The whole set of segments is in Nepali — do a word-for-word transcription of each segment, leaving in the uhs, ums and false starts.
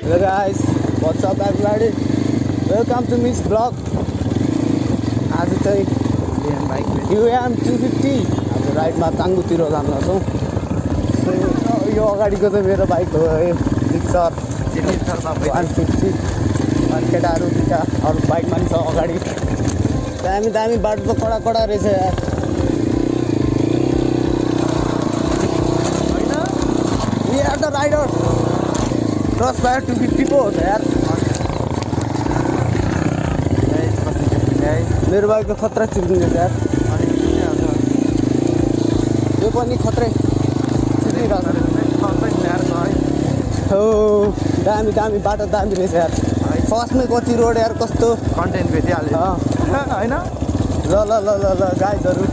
Hello guys, what's up everybody? Welcome to MisstVlog. आज चाहिँ युएम टू फिफ्टी अब राइडमा चाङ्गुतिर जानु छौँ। यो अगाडिको चाहिँ मेरो बाइक हो है, डिएसआर वान फिफ्टी। अनि केटाहरू दुईवटा अरू बाइकमा पनि छ अगाडि। दामी दामी बाटो त कडा कडा रहेछ यार। We are the rider. दस बाय टू फिफ्टी पो हो त यार। मेरो बाइक त खतरा चिप्लिन्छ यार। यो पनि खत्रै हो। दामी दामी बाटो दामी रहेछ यार। फर्स्टमै कति रोड यार, कस्तो कन्टेन्ट भेटिहाल्यो होइन। ल ल ल ल ल गाइजहरू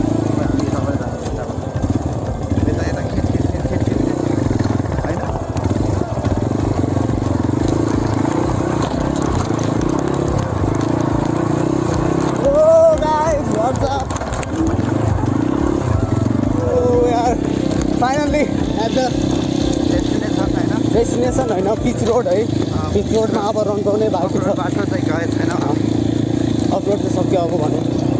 फाइनली एट द डेस्टिनेसन होइन, पिच रोड है। पिच रोडमा अब रन्काउने बाटो छ। बाटो चाहिँ गए छैन, अपलोड चाहिँ सक्यो अब भने।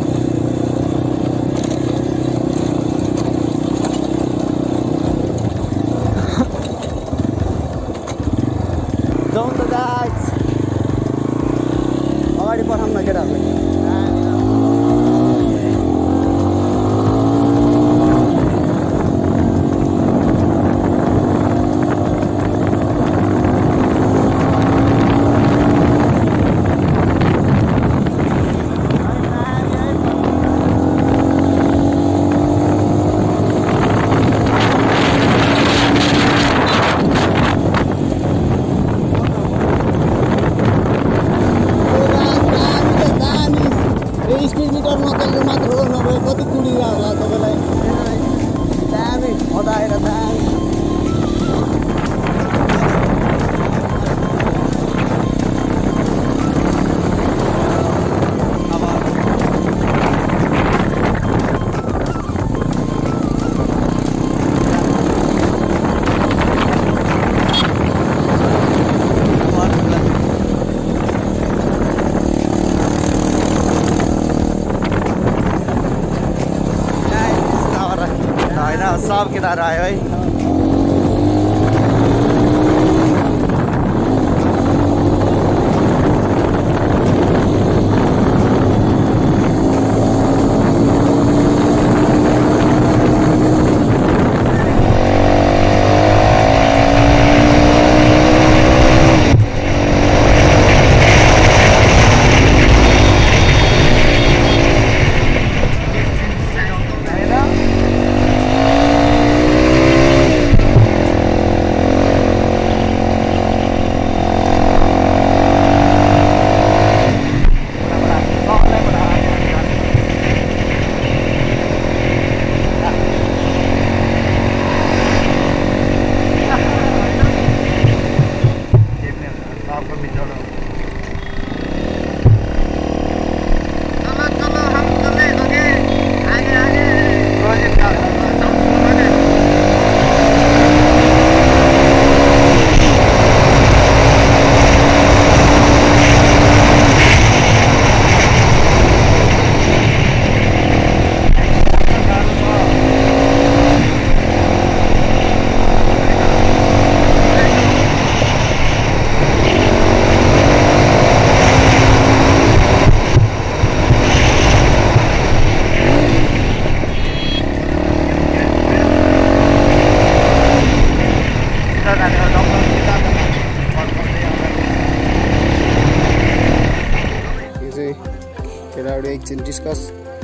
जाउँ त गाइस, अगाडि पठाउँ न केटाहरूलाई। स्पिड मिटर नचल्नु मात्र हो, नभए कति कुडिरहेको होला तपाईँलाई। दामी मजा आएर दामी। सब किनार आयो है। केटाहरू एकछिन डिस्कस।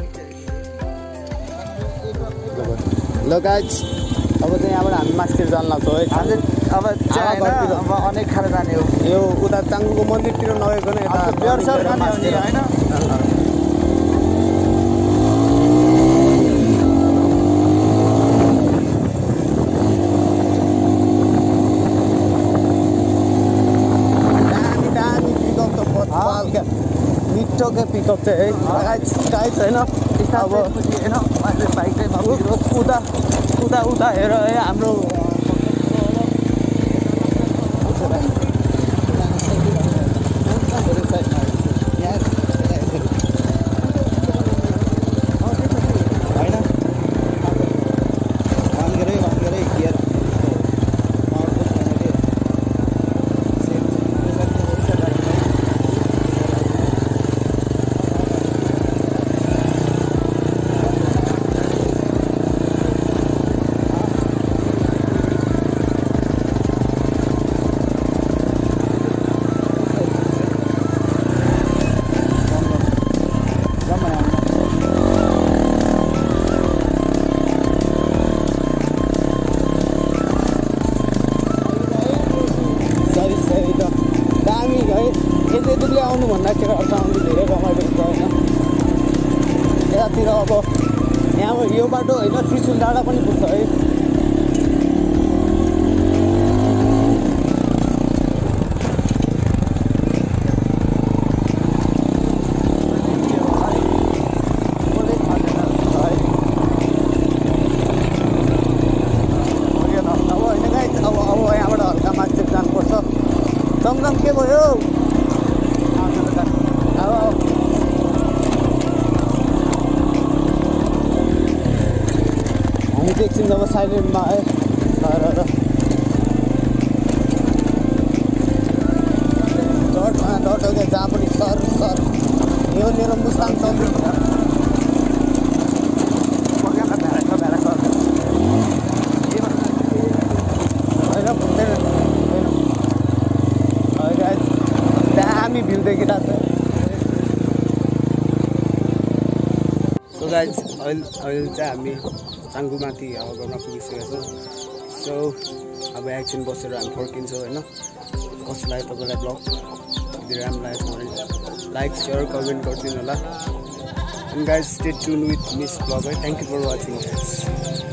ल गाइज, अब चाहिँ यहाँबाट हामी मास्तिर जान लाग्छौँ है। अब अब अनेक खाएर जाने हो। यो उता चाङ्गुको मन्दिरतिर नगएको नै यता बेरसर जाने हो नि होइन। दामी दामी पिकअप त क्या मिठोकै पिकअप चाहिँ है गाइज गाइज होइन। अब होइन बाइक चाहिँ उता उता उता हेर है हाम्रो यतातिर अब यहाँ यो बाटो होइन त्रिशुल डाँडा पनि पुग्छ है। टमटम के भयो अब हामी चाहिँ एकछिन अब साइलेन्टमा है र डटमा डट हो क्या जहाँ पनि सर सर यो मेरो मुस्ताङ चौधरी दामी भ्यू देखिरहेको छ। सो गाइज अहिले अहिले चाहिँ हामी चाङ्गुमाथि हावा घरमा पुगिसकेका छौँ। सो अब एकछिन बसेर हामी फर्किन्छौँ होइन। कस्तो लाग्यो तपाईँलाई ब्लग धेरै राम्रो लागेको छ भने लाइक सेयर कमेन्ट गरिदिनु होला। And guys stay tune with miss blog है। Thank you for watching.